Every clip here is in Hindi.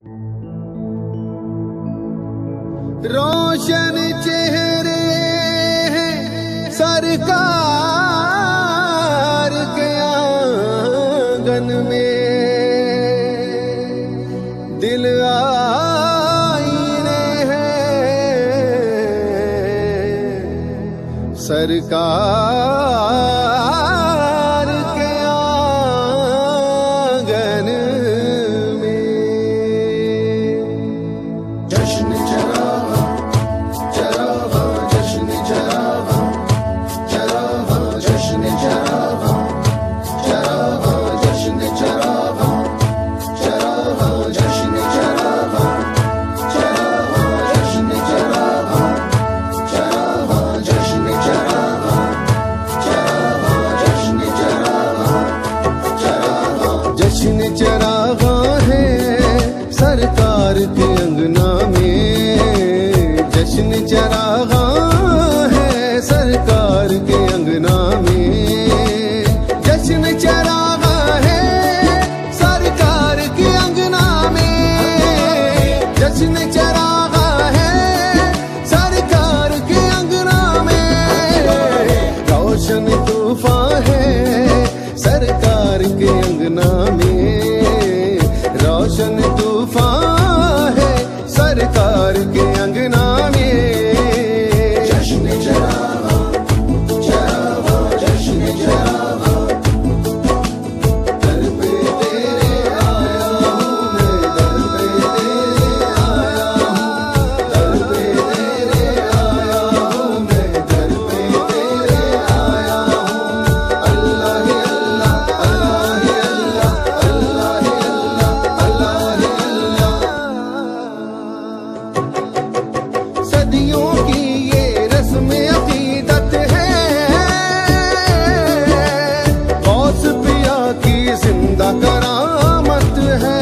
रोशन चेहरे हैं सरकार के आंगन में, दिल आईने हैं सरकार के आंगन में। जश्न चरागा चरागा जश्न चरागा चरागा जश्न चरागा चरागा जश्न चरागा चरागा जश्न चरागा चरागा जश्न चरागा चरागा जश्न चरागा चरागा जश्न चरागा चरागा जश्न चरागा है सरकार के अंगना में। जश्न चरागा है सरकार के अंगना में। जश्न चरागा है सरकार के अंगना में। जश्न चरागा है सरकार के अंगना में। रोशन तूफान है सरकार के अंगना में। रोशन तूफान है सरकार के अंगना में। जश्न चरागा चरागा जश्न चरागा दर पे तेरे आया हूँ मैं, दर पे तेरे आया हूँ, दर पे तेरे आया हूँ मैं, दर पे तेरे आया हूँ। अल्लाह ही अल्लाह अल्लाह ही अल्लाह अल्लाह ही अल्लाह अल्लाह ही अल्लाह। सदियों की ये रस्म अकीदत है, गौस पिया की जिंदा करामत है।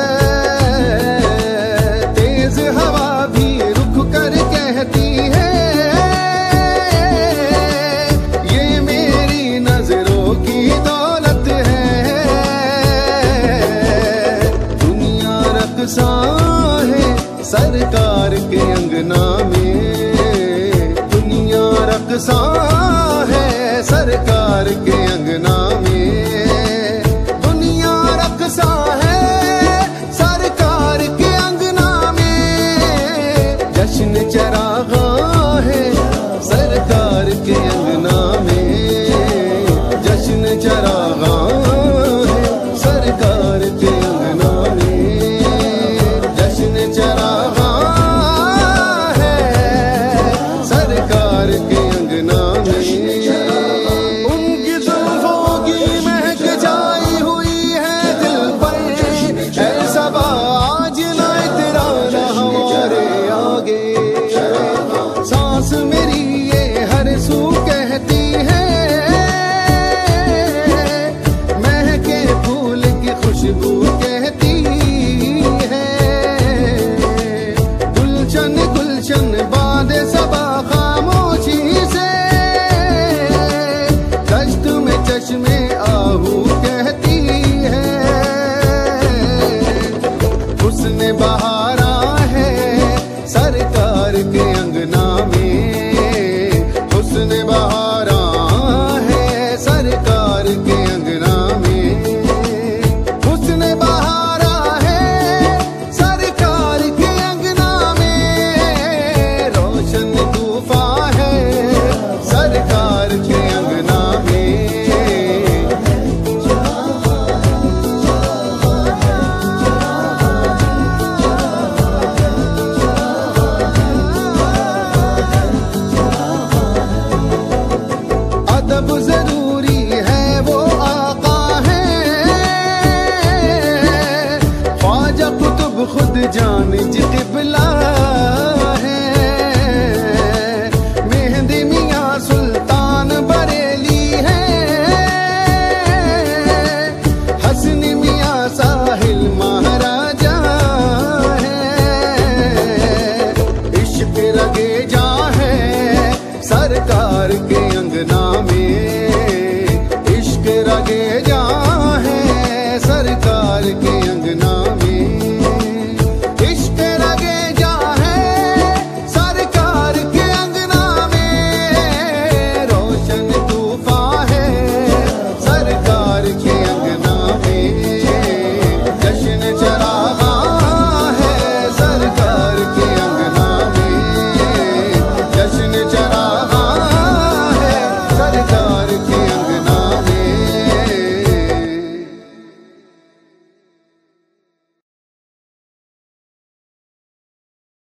तेज हवा भी रुक कर कहती है, ये मेरी नजरों की दौलत है। दुनिया रक़्सा है सरकार के अंगना में। दुनिया रक़्सा है सरकार के अंगना में। दुनिया रक़्सा है सरकार के अंगना में। जश्न चरागा है सरकार के अंगना में। जश्न चरागा है सरकार के अंगना में। जश्न चरागा है सरकार के अंगना में। उनकी जुल्फों की महक छाई हुई है दिल पर, ऐसा आज ना इतराना हमारे आगे। सांस मेरी ये हर सू कहती है, महके फूल की खुशबू कहती है। गुलशन गुलशन बादे सबा खामोशी से, दश्त में चश्मे आहू कहती है। उसने बहारा है सरकार के अंगना में। उसने बहारा है सरकार के अंगना में। उसने बहारा है सरकार के अंगना में। रोशन तूफान है सरकार के अंगना में। अदब जरूरी है वो आका है, ख्वाजा कुतुब खुद जान जी क़िबला है। मेहंदी मियाँ सुल्तान बरेली है, हसनी मियाँ साहिल महाराजा है। इश्क रगे जा है सरकार के अंगना में। इश्क रगे जा है सरकार के